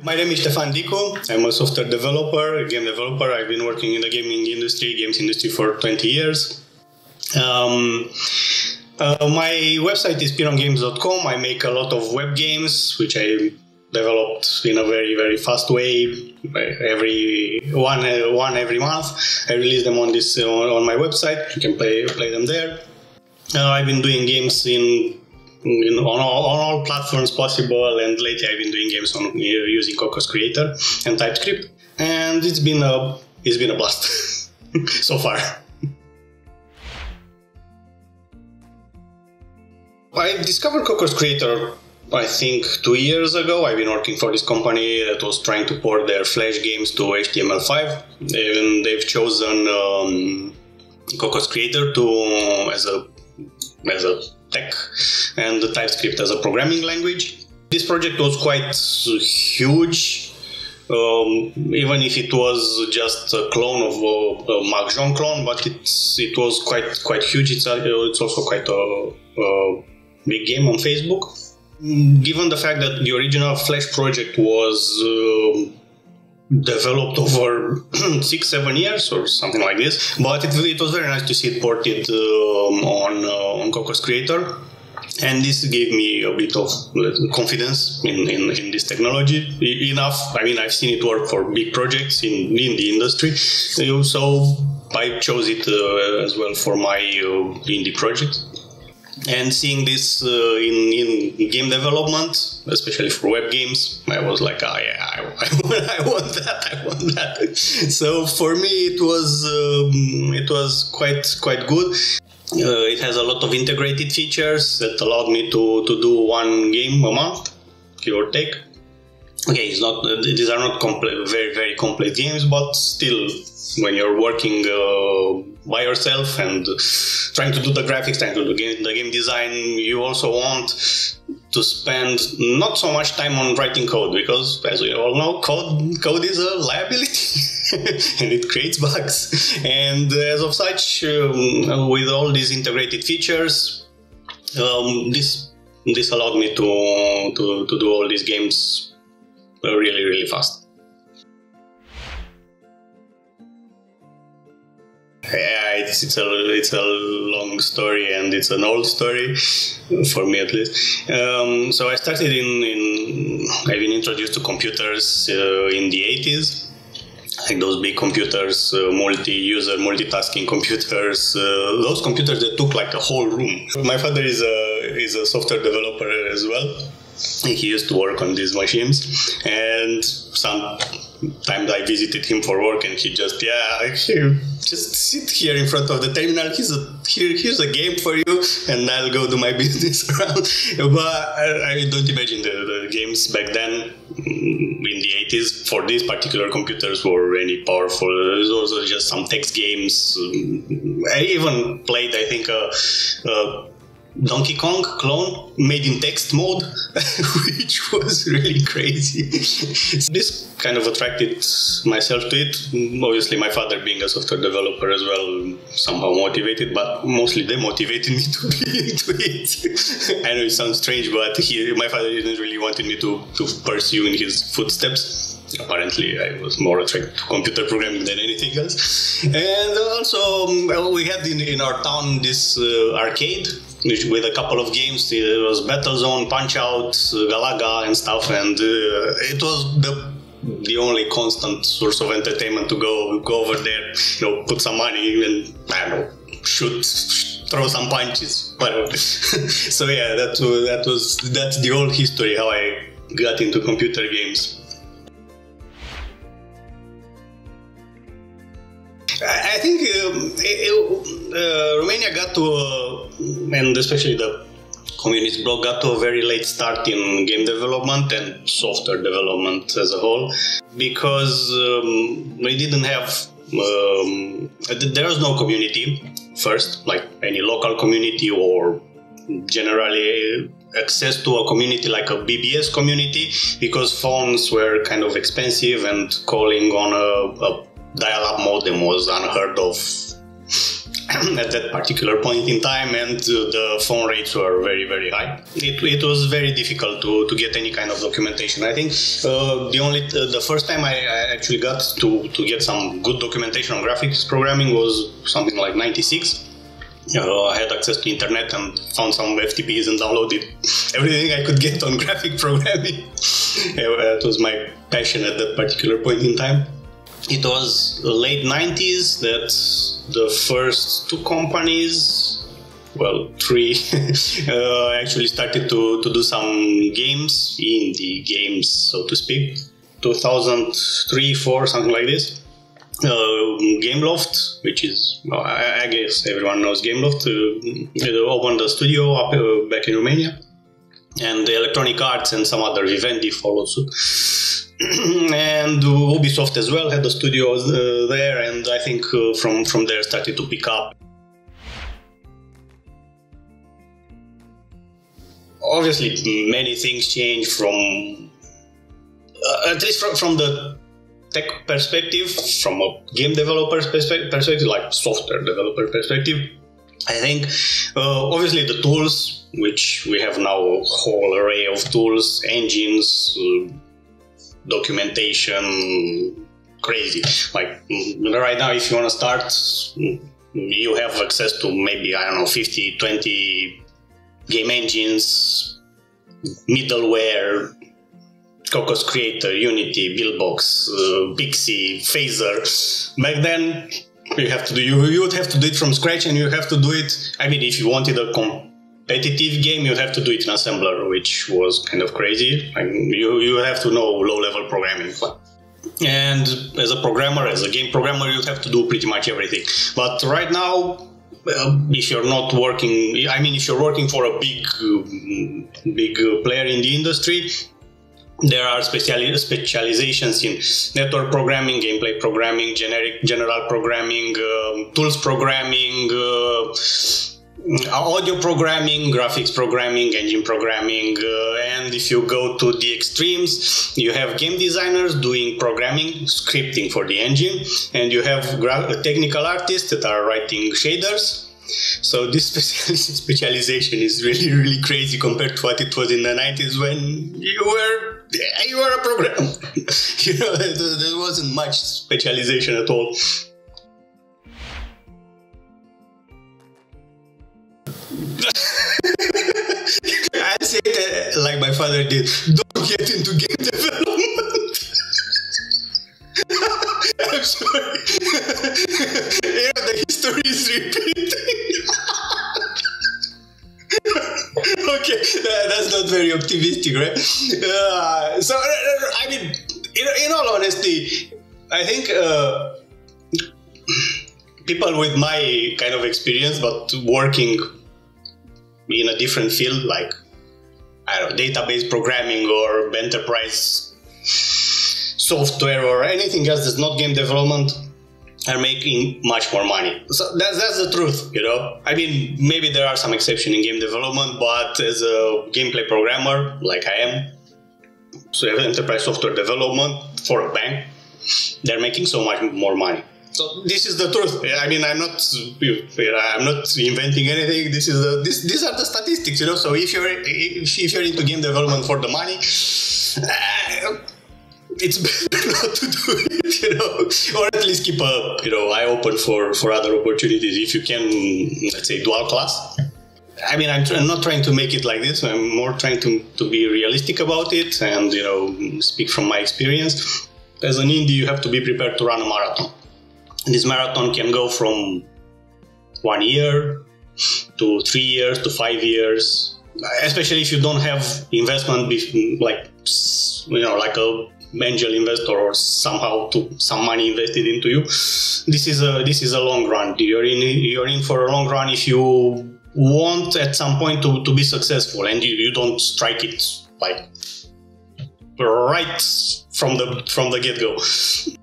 My name is Stefan Dicu. I'm a software developer, a game developer. I've been working in the games industry for 20 years. My website is pirongames.com. I make a lot of web games, which I developed in a very, very fast way. Every month, I release them on my website. You can play them there. I've been doing games on all platforms possible, and lately I've been doing games using Cocos Creator and TypeScript, and it's been a blast so far. I discovered Cocos Creator, I think, 2 years ago. I've been working for this company that was trying to port their Flash games to HTML5, and they've chosen Cocos Creator as a tech and the TypeScript as a programming language. This project was quite huge, even if it was just a clone of a Mahjong clone, but it was quite huge. It's also quite a big game on Facebook. Given the fact that the original Flash project was developed over 6-7 years or something like this, but it was very nice to see it ported on Cocos Creator, and this gave me a bit of confidence in this technology. Enough, I mean, I've seen it work for big projects in the industry, so I chose it as well for my indie project. And seeing this in game development, especially for web games, I was like, oh yeah, I want that. So for me, it was quite good. It has a lot of integrated features that allowed me to do one game a month, give or take. Okay, these are not very, very complex games, but still, when you're working by yourself and trying to do the graphics, trying to do the game design, you also want to spend not so much time on writing code, because, as we all know, code is a liability and it creates bugs. And as of such, with all these integrated features, this allowed me to do all these games really, really fast. Yeah, it's a long story, and it's an old story for me at least. So I started I've been introduced to computers in the 80s, like those big computers, multi-user, multitasking computers, those computers that took like a whole room. My father is a software developer as well. He used to work on these machines, and sometimes I visited him for work, and he just sit here in front of the terminal. Here's a game for you, and I'll go do my business around. But I don't imagine the games back then in the 80s for these particular computers were any powerful. Those were just some text games. I even played, I think, a Donkey Kong clone made in text mode, which was really crazy. This kind of attracted myself to it. Obviously, my father, being a software developer as well, somehow motivated, but mostly demotivated me to be into it. I know it sounds strange, but my father didn't really want me to pursue in his footsteps. Apparently, I was more attracted to computer programming than anything else. And also, we had in our town this arcade with a couple of games. It was Battlezone, Punch-Out, Galaga and stuff, and it was the only constant source of entertainment to go over there, put some money and, I don't know, throw some punches, whatever. So yeah, that's the whole history how I got into computer games. I think Romania got to, and especially the communist bloc, got to a very late start in game development and software development as a whole, because we didn't have, there was no community first, like any local community or generally access to a community like a BBS community, because phones were kind of expensive and calling on a dial-up modem was unheard of at that particular point in time, and the phone rates were very, very high. It was very difficult to get any kind of documentation. I think the first time I actually got to get some good documentation on graphics programming was something like 96. I had access to internet and found some FTPs and downloaded everything I could get on graphic programming. It was my passion at that particular point in time. It was the late 90s that the first two companies, well, three, actually started to do some games, indie games, so to speak. 2003, 4, something like this. Gameloft, which is, well, I guess everyone knows Gameloft, opened a studio up back in Romania, and the Electronic Arts and some other Vivendi followed suit. And Ubisoft as well had a studio there, and I think from there started to pick up. Obviously, many things change from, at least from the tech perspective, from a game developer perspective, like software developer perspective. I think obviously the tools, which we have now a whole array of tools, engines, documentation, crazy. Like right now, if you want to start, you have access to maybe, I don't know, 50, 20 game engines, middleware, Cocos Creator, Unity, Buildbox, Pixie, Phaser. Back then, you would have to do it from scratch, and you have to do it. I mean, if you wanted a competitive game, you have to do it in assembler, which was kind of crazy. I mean, you have to know low-level programming. And as a programmer, as a game programmer, you have to do pretty much everything. But right now, if you're not working, I mean, if you're working for a big player in the industry, there are specializations in network programming, gameplay programming, general programming, tools programming, audio programming, graphics programming, engine programming, and if you go to the extremes, you have game designers doing programming, scripting for the engine, and you have technical artists that are writing shaders. So this specialization is really, really crazy compared to what it was in the 90s when you were a programmer. You know, there wasn't much specialization at all. I'd say that, like my father did, don't get into game development. I'm sorry. You know, the history is repeating. Okay, that's not very optimistic, right? So, I mean, in all honesty, I think people with my kind of experience, but working in a different field, like, I don't know, database programming or enterprise software or anything else that's not game development, are making much more money. So that's the truth, you know. I mean, maybe there are some exceptions in game development, but as a gameplay programmer, like I am, so enterprise software development for a bank, they're making so much more money. So this is the truth. I mean, I'm not inventing anything. These are the statistics, you know. So if you're into game development for the money, it's better not to do it, you know, or at least keep a eye open for other opportunities if you can. Let's say dual class. I mean, I'm not trying to make it like this. I'm more trying to be realistic about it and speak from my experience. As an indie, you have to be prepared to run a marathon. And this marathon can go from 1 year to 3 years to 5 years, especially if you don't have investment like a angel investor or somehow some money invested into you. This is a long run. You're in for a long run if you want at some point to be successful, and you don't strike it like right from the get-go.